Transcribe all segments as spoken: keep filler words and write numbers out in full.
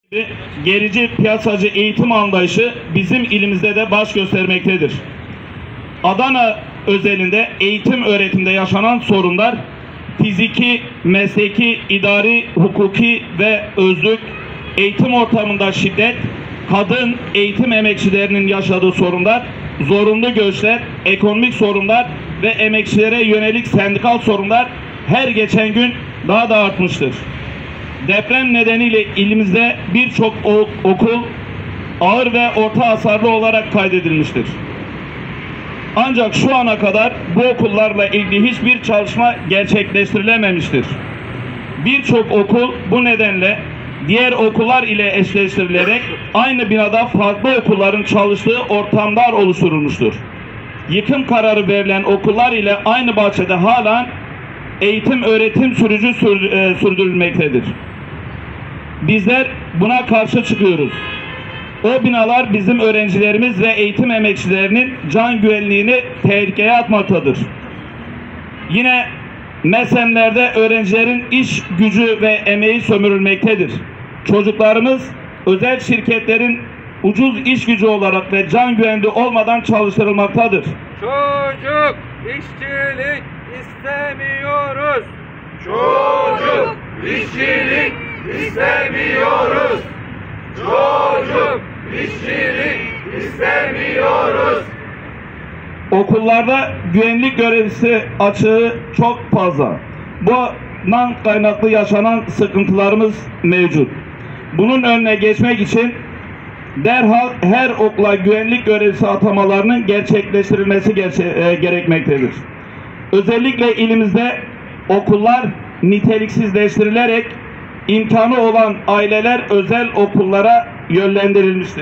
Gerici piyasacı eğitim anlayışı bizim ilimizde de baş göstermektedir. Adana özelinde eğitim öğretimde yaşanan sorunlar fiziki, mesleki, idari, hukuki ve özlük, eğitim ortamında şiddet, kadın eğitim emekçilerinin yaşadığı sorunlar, zorunlu göçler, ekonomik sorunlar ve emekçilere yönelik sendikal sorunlar her geçen gün daha da artmıştır. Deprem nedeniyle ilimizde birçok okul ağır ve orta hasarlı olarak kaydedilmiştir. Ancak şu ana kadar bu okullarla ilgili hiçbir çalışma gerçekleştirilememiştir. Birçok okul bu nedenle diğer okullar ile eşleştirilerek aynı binada farklı okulların çalıştığı ortamlar oluşturulmuştur. Yıkım kararı verilen okullar ile aynı bahçede halen eğitim öğretim süreci sür, e, sürdürülmektedir. Bizler buna karşı çıkıyoruz. O binalar bizim öğrencilerimiz ve eğitim emekçilerinin can güvenliğini tehlikeye atmaktadır. Yine MESEM'lerde öğrencilerin iş gücü ve emeği sömürülmektedir. Çocuklarımız özel şirketlerin ucuz iş gücü olarak ve can güvenliği olmadan çalıştırılmaktadır. Çocuk işçilik istemiyoruz. Çocuk işçilik istemiyoruz. Çocuk işçilik istemiyoruz. Okullarda güvenlik görevlisi açığı çok fazla. Bundan kaynaklı yaşanan sıkıntılarımız mevcut. Bunun önüne geçmek için derhal her okula güvenlik görevlisi atamalarının gerçekleştirilmesi gerçe e, gerekmektedir. Özellikle ilimizde okullar niteliksizleştirilerek imkanı olan aileler özel okullara yönlendirilmiştir.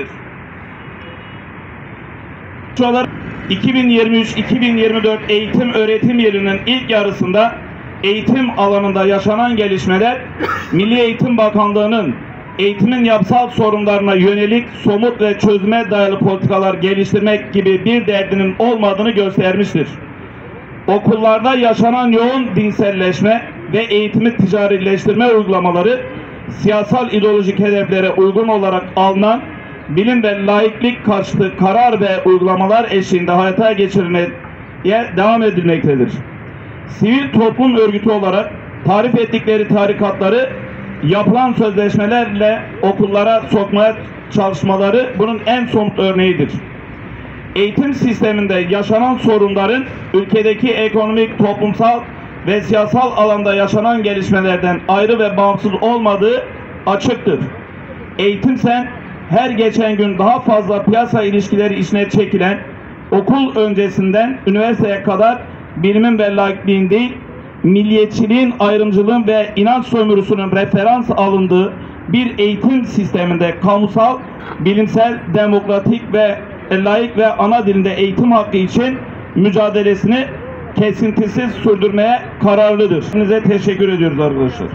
iki bin yirmi üç iki bin yirmi dört eğitim öğretim yılının ilk yarısında eğitim alanında yaşanan gelişmeler Milli Eğitim Bakanlığı'nın eğitimin yapısal sorunlarına yönelik somut ve çözüme dayalı politikalar geliştirmek gibi bir derdinin olmadığını göstermiştir. Okullarda yaşanan yoğun dinselleşme ve eğitimi ticarileştirme uygulamaları siyasal ideolojik hedeflere uygun olarak alınan bilim ve laiklik karşıtı karar ve uygulamalar eşliğinde hayata geçirilmeye devam edilmektedir. Sivil toplum örgütü olarak tarif ettikleri tarikatları yapılan sözleşmelerle okullara sokmaya çalışmaları bunun en somut örneğidir. Eğitim sisteminde yaşanan sorunların ülkedeki ekonomik, toplumsal ve siyasal alanda yaşanan gelişmelerden ayrı ve bağımsız olmadığı açıktır. Eğitimsen her geçen gün daha fazla piyasa ilişkileri içine çekilen, okul öncesinden üniversiteye kadar bilimin ve laikliğin değil, milliyetçiliğin, ayrımcılığın ve inanç sömürüsünün referans alındığı bir eğitim sisteminde kamusal, bilimsel, demokratik ve laik ve ana dilinde eğitim hakkı için mücadelesini kesintisiz sürdürmeye kararlıdır. Size teşekkür ediyoruz arkadaşlar.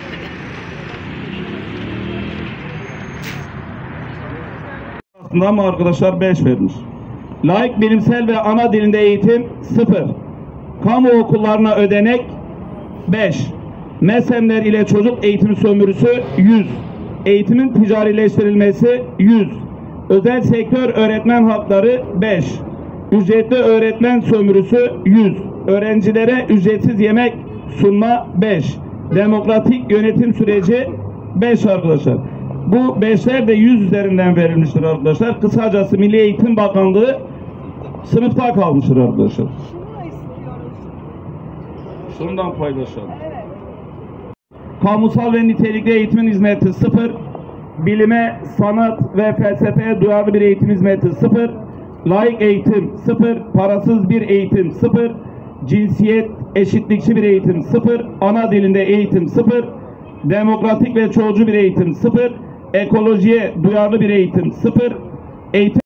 Aslında ama arkadaşlar beş vermiş. Laik, bilimsel ve ana dilinde eğitim sıfır. Kamu okullarına ödenek beş. MESEM'ler ile çocuk eğitimi sömürüsü yüz. Eğitimin ticarileştirilmesi yüz. Özel sektör öğretmen hakları beş. Ücretli öğretmen sömürüsü yüz. Öğrencilere ücretsiz yemek sunma beş. Demokratik yönetim süreci beş arkadaşlar. Bu beşler de yüz üzerinden verilmiştir arkadaşlar. Kısacası Milli Eğitim Bakanlığı sınıfta kalmıştır arkadaşlar. Şundan paylaşalım. Kamusal ve nitelikli eğitimin hizmeti sıfır. Bilime, sanat ve felsefeye duyarlı bir eğitim hizmeti sıfır. Laik eğitim sıfır. Parasız bir eğitim sıfır. Cinsiyet eşitlikçi bir eğitim sıfır. Ana dilinde eğitim sıfır. Demokratik ve çoğulcu bir eğitim sıfır. Ekolojiye duyarlı bir eğitim sıfır. Eğitim